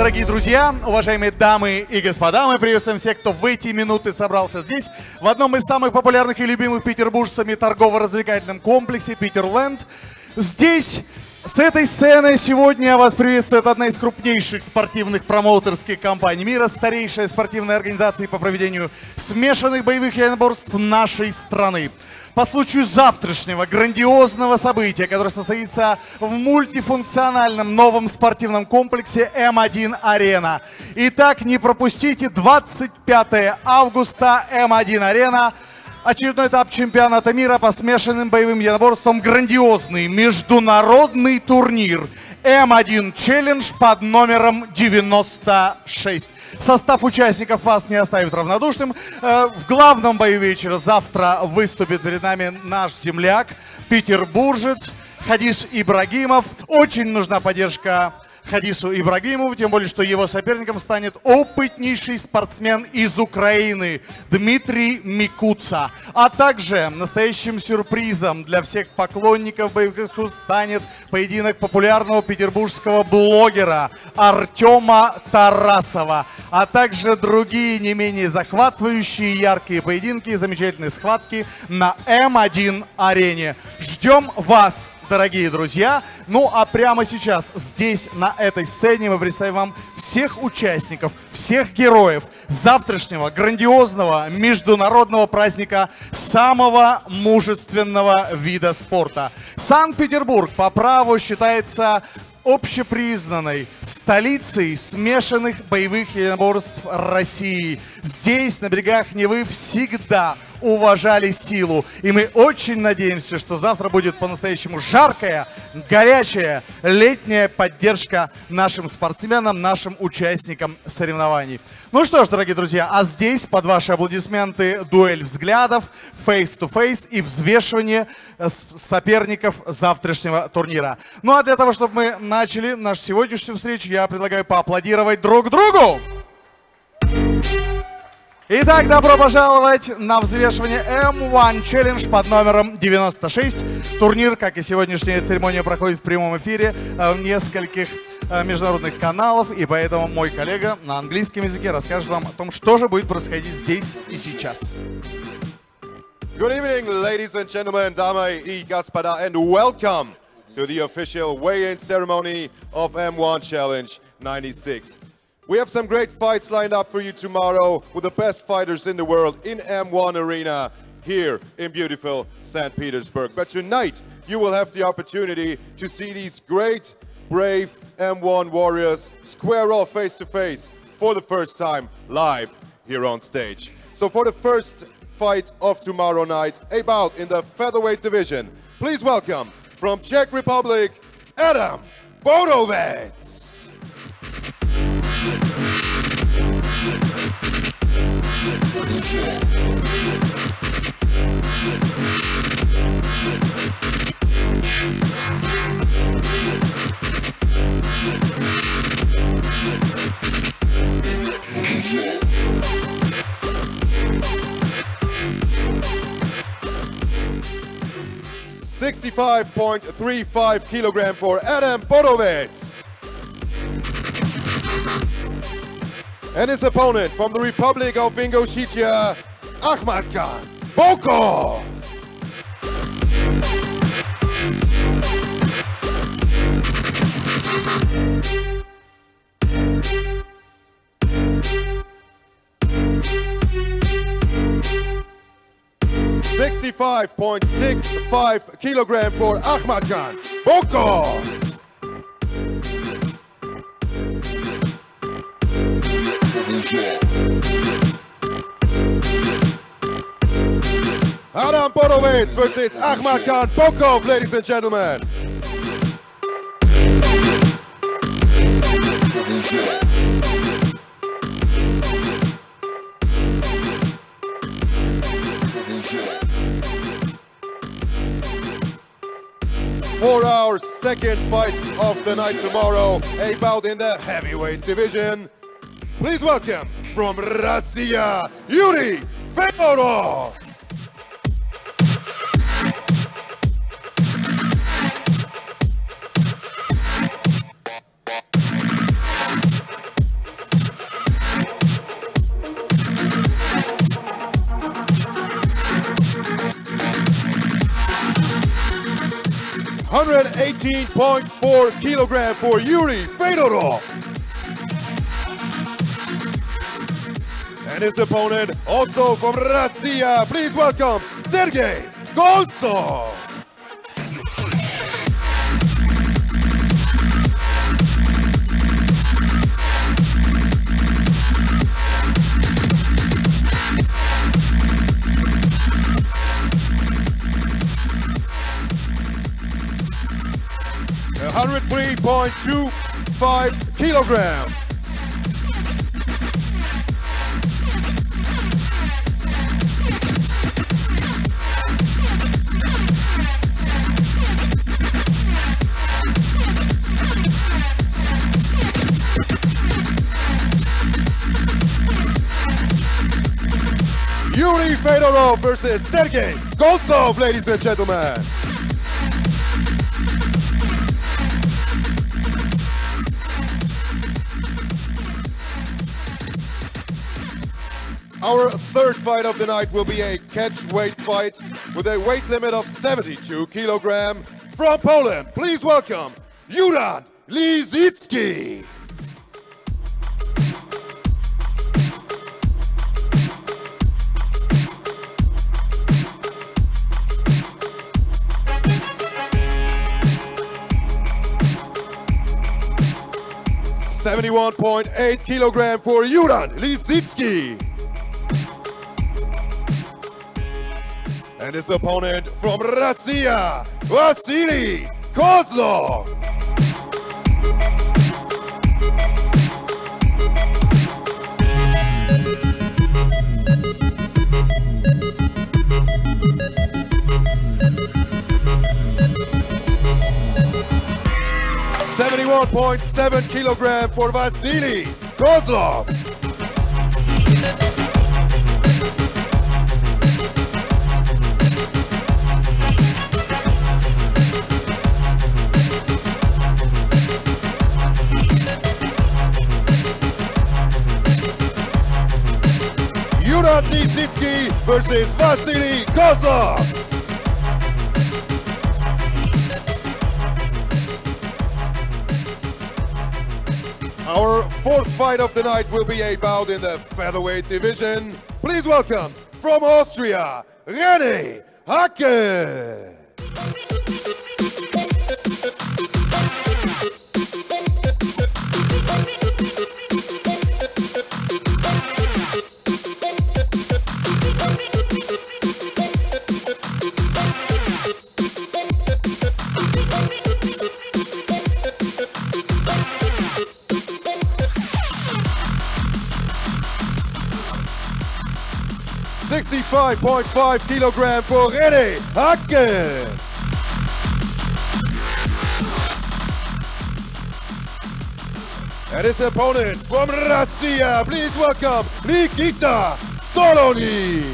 Дорогие друзья, уважаемые дамы и господа, мы приветствуем всех, кто в эти минуты собрался здесь, в одном из самых популярных и любимых петербуржцами торгово-развлекательном комплексе «Питерленд». Здесь, с этой сцены, сегодня вас приветствует одна из крупнейших спортивных промоутерских компаний мира, старейшая спортивная организация по проведению смешанных боевых единоборств нашей страны. По случаю завтрашнего грандиозного события, которое состоится в мультифункциональном новом спортивном комплексе М1 Арена. Итак, не пропустите 25 августа М1 Арена. Очередной этап чемпионата мира по смешанным боевым единоборствам. Грандиозный международный турнир М1 Челлендж под номером 96. Состав участников вас не оставит равнодушным. В главном бою вечера завтра выступит перед нами наш земляк, петербуржец Хадис Ибрагимов. Очень нужна поддержка Хадису Ибрагимову, тем более, что его соперником станет опытнейший спортсмен из Украины Дмитрий Микуца. А также настоящим сюрпризом для всех поклонников боевых искусств станет поединок популярного петербургского блогера Артема Тарасова. А также другие не менее захватывающие яркие поединки и замечательные схватки на М1 Арене. Ждем вас, дорогие друзья. Ну а прямо сейчас здесь, на этой сцене, мы представим вам всех участников, всех героев завтрашнего грандиозного международного праздника самого мужественного вида спорта. Санкт-Петербург по праву считается общепризнанной столицей смешанных боевых единоборств России. Здесь, на берегах Невы, всегда уважали силу. И мы очень надеемся, что завтра будет по-настоящему жаркая, горячая, летняя поддержка нашим спортсменам, нашим участникам соревнований. Ну что ж, дорогие друзья, а здесь под ваши аплодисменты дуэль взглядов, face-to-face и взвешивание соперников завтрашнего турнира. Ну а для того, чтобы мы начали нашу сегодняшнюю встречу, я предлагаю поаплодировать друг другу. Итак, добро пожаловать на взвешивание М1 Challenge под номером 96. Турнир, как и сегодняшняя церемония, проходит в прямом эфире в нескольких международных каналов, и поэтому мой коллега на английском языке расскажет вам о том, что же будет происходить здесь и сейчас. Good evening, ladies and gentlemen, дамы и господа, and welcome to the official weigh-in ceremony of M1 Challenge 96. We have some great fights lined up for you tomorrow with the best fighters in the world in M1 Arena here in beautiful St. Petersburg. But tonight, you will have the opportunity to see these great, brave M1 warriors square off face to face for the first time live here on stage. So for the first fight of tomorrow night, a bout in the featherweight division, please welcome from Czech Republic, Adam Bodovec. 65.35 kilogram for Adam Bodovec. And his opponent from the Republic of Ingushetia, Akhmatkan Bokov. .65 kilogram for Akhmatkan Bokov. Adam Bodovec versus Akhmatkan Bokov, ladies and gentlemen. For our second fight of the night tomorrow, a bout in the heavyweight division. Please welcome from Russia, Yuri Fedorov. 118.4 kilogram for Yuri Fedorov. And his opponent, also from Russia, please welcome Sergey Goltsov. A 103.25 kilogram. Yuri Fedorov versus Sergey Goltsov, ladies and gentlemen. Our third fight of the night will be a catch weight fight with a weight limit of 72 kilogram. From Poland, please welcome Jurand Lisicki. $71.8 kilogram for Jurand Lisicki. And his opponent from Russia, Vasily Kozlov. $71.7 kilogram for Vasily Kozlov. Jurand Lisicki versus Vasily Kozlov. Our fourth fight of the night will be a bout in the featherweight division. Please welcome from Austria, René Hacke. $65.5 kilogram for René Hacke. And his opponent from Russia, please welcome Nikita Solony.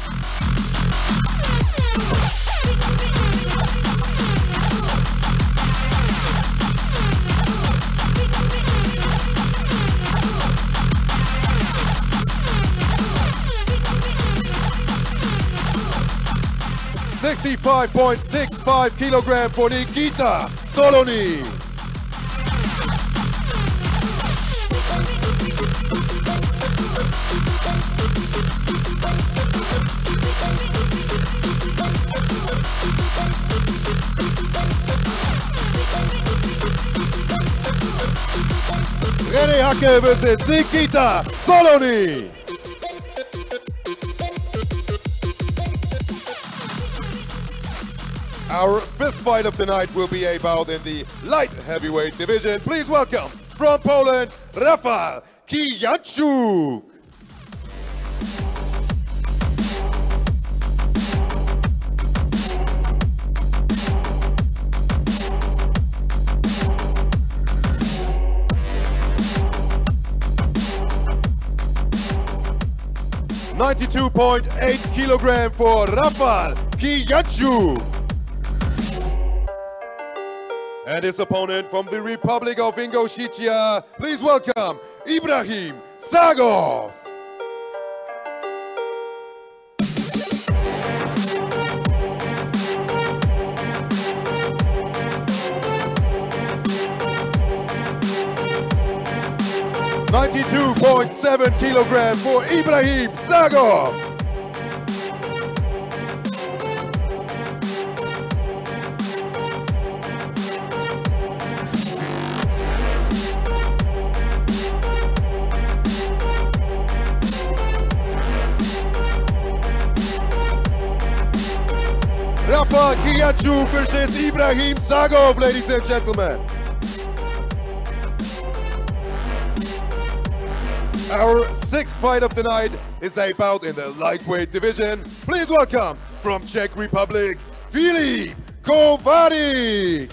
$65.65 kilogram for Nikita Solony. René Hacke versus Nikita Solony. Our fifth fight of the night will be a bout in the light heavyweight division. Please welcome from Poland, Rafał Kijaszczuk. $92.8 kilogram for Rafał Kijaszczuk. And his opponent from the Republic of Ingushetia, please welcome Ibrahim Sagov. 92.7 kilogram for Ibrahim Zagov. Rafa Kiachuk versus Ibrahim Zagov, ladies and gentlemen. Our sixth fight of the night is a bout in the lightweight division. Please welcome from Czech Republic, Filip Kovářik.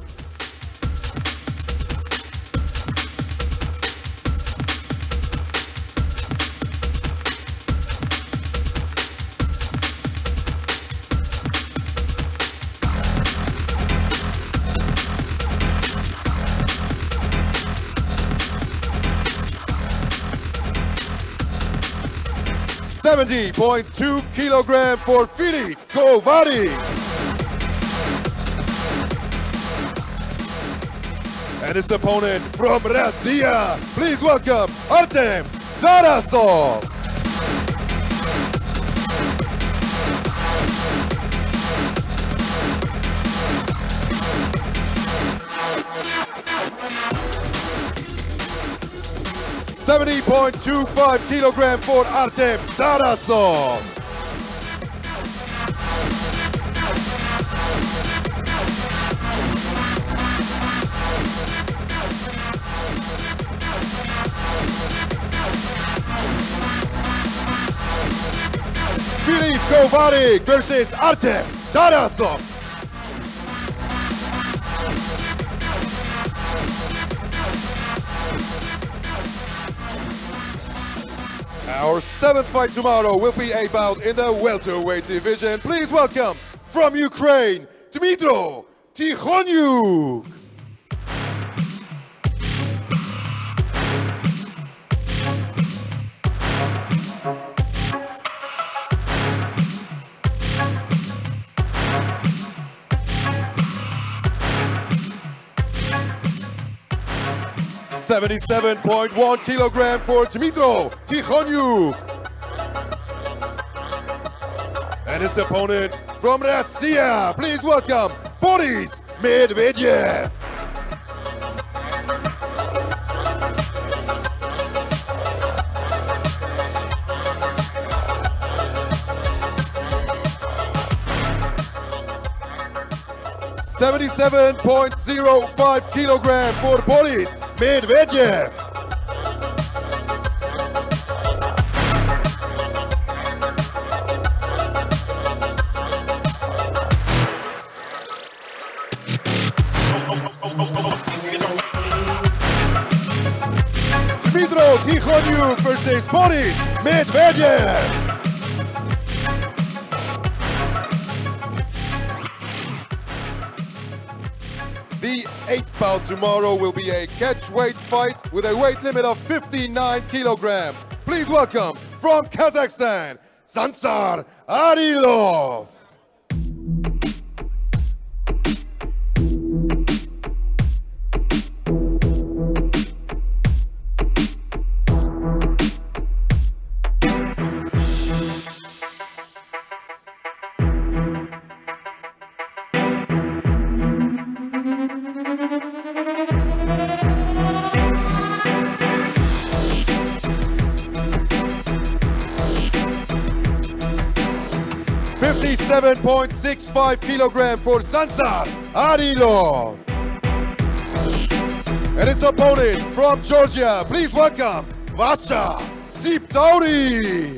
$70.2 kilogram for Filip Kovářik. And his opponent from Russia, please welcome Artem Tarasov. $70.25 kilogram for Artem Tarasov. Filip Kovářik versus Artem Tarasov. Our seventh fight tomorrow will be a bout in the welterweight division. Please welcome from Ukraine, Dmytro Tikhonyuk. $77.1 kilogram for Dmytro Tikhonyuk. And his opponent from Russia, please welcome Boris Medvedev. $77.05 kilogram for Boris Medvedev. Dmytro Tikhonyuk versus Boris Medvedev. The eighth bout tomorrow will be a catchweight fight with a weight limit of 59 kilogram. Please welcome from Kazakhstan, Sansar Arilov. $57.65 kilogram for Sansar Arilov. And his opponent from Georgia, please welcome Vasha Ziptauri.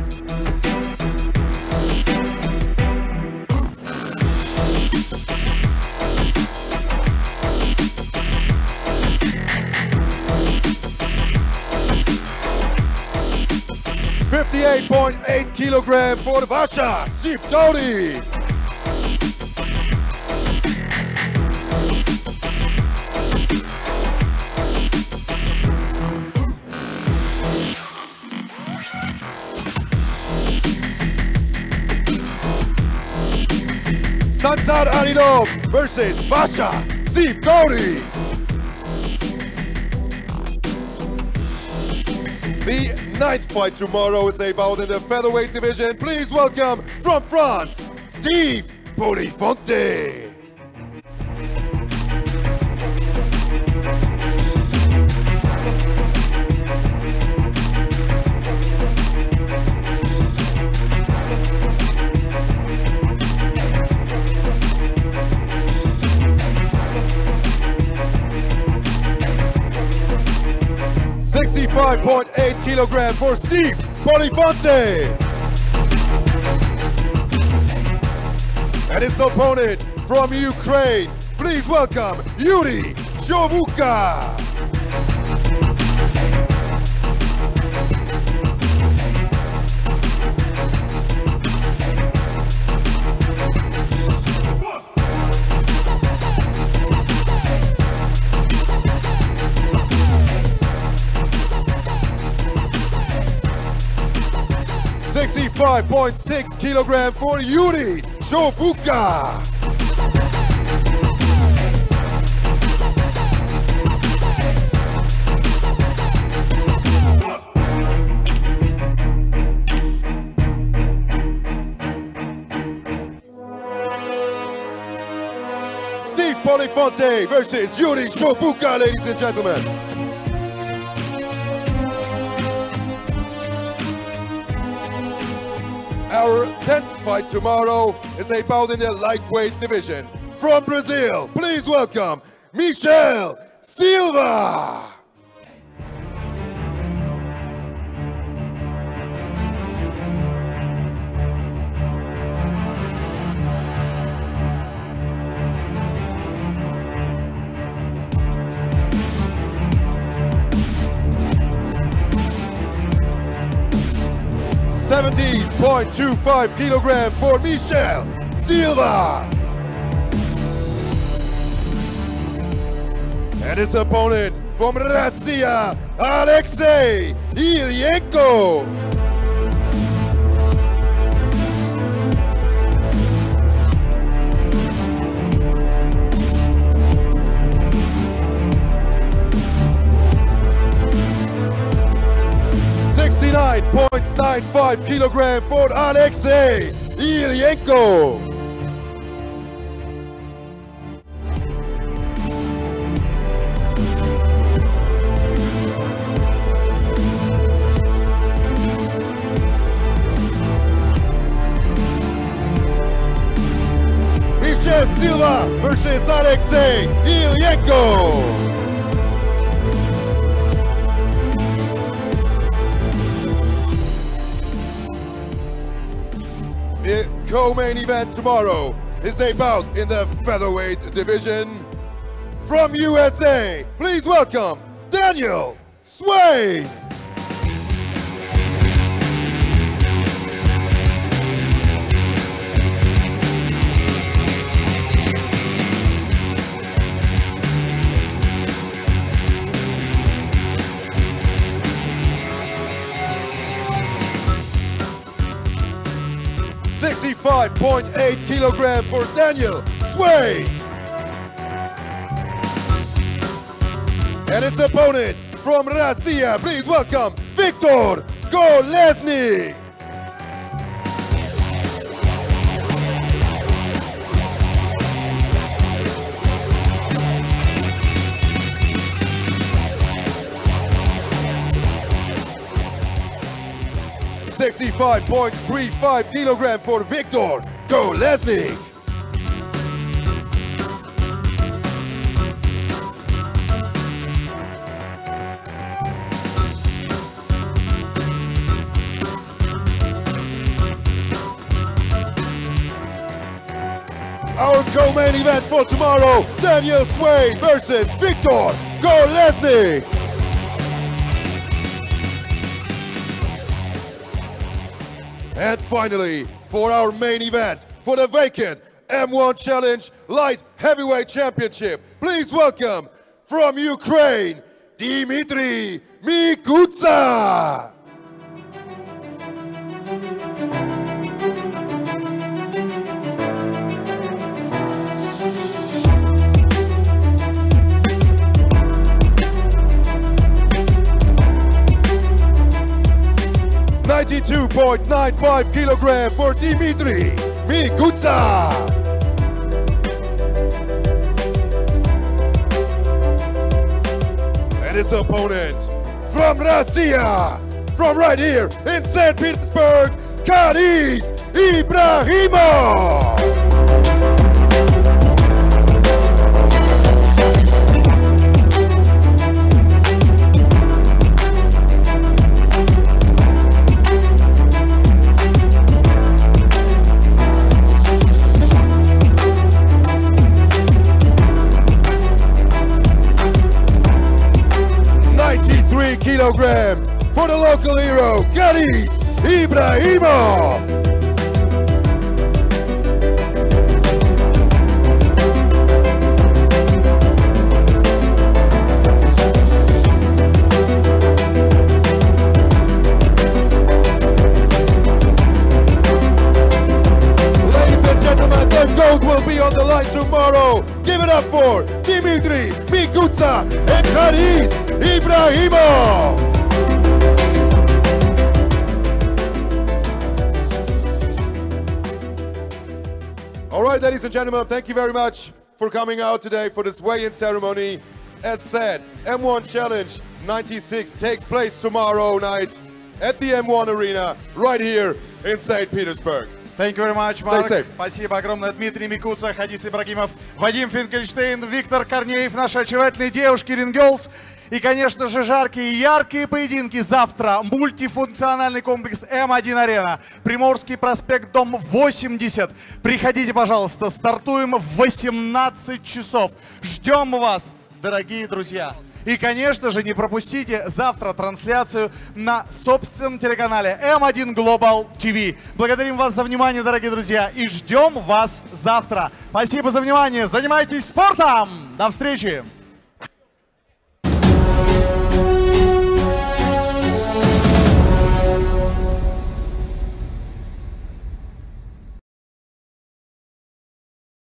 $58.8 kilogram for Vasha Ziptauri. Sansar Arilov versus Vasha Ziptauri. The 9th fight tomorrow is a bout in the featherweight division. Please welcome from France, Steve Polifonte. .8 kilogram for Steve Polifonte. And his opponent from Ukraine, please welcome Yuri Shobuka. .6 kilogram for Yuri Shobuka. Steve Polifonte versus Yuri Shobuka, ladies and gentlemen. Our 10th fight tomorrow is a bout in the lightweight division. From Brazil, please welcome Michel Silva. .25 kilogram for Michel Silva. And his opponent from Russia, Alexei Ilyenko. .95 kilogram for Alexei Ilyenko. Michel Silva versus Alexei Ilyenko. The co-main event tomorrow is a bout in the featherweight division. From USA, please welcome Daniel Swain. .8 kilogram for Daniel Swain. And his opponent from Russia, please welcome Viktor Golesny. .35 kilogram for Viktor Golesny. Our co-main event for tomorrow, Daniel Swain versus Viktor Golesny. And finally, for our main event, for the vacant M1 Challenge Light Heavyweight Championship, please welcome from Ukraine, Dmitry Mikutsa. 92.95 kilogram for Dmitry Mikuta. And his opponent from Russia, from right here in St. Petersburg, Khalis Ibrahimov. Kilogram for the local hero, Khalis Ibrahimov. Ladies and gentlemen, the gold will be on the line tomorrow. Give it up for Dmitry Mikuta and Khalis Ibrahimov. All right, ladies and gentlemen, thank you very much for coming out today for this weigh-in ceremony. As said, M1 Challenge 96 takes place tomorrow night at the M1 Arena right here in St. Petersburg. Thank you very much, Mark. Stay safe. Спасибо огромное. Дмитрий Микуца, Хадис Ибрагимов, Вадим Финкельштейн, Виктор Корнеев, наши очаровательные девушки Рингелс. И, конечно же, жаркие и яркие поединки завтра. Мультифункциональный комплекс М1 Арена. Приморский проспект, дом 80. Приходите, пожалуйста. Стартуем в 18 часов. Ждем вас, дорогие друзья. И, конечно же, не пропустите завтра трансляцию на собственном телеканале M1 Global TV. Благодарим вас за внимание, дорогие друзья, и ждем вас завтра. Спасибо за внимание. Занимайтесь спортом. До встречи.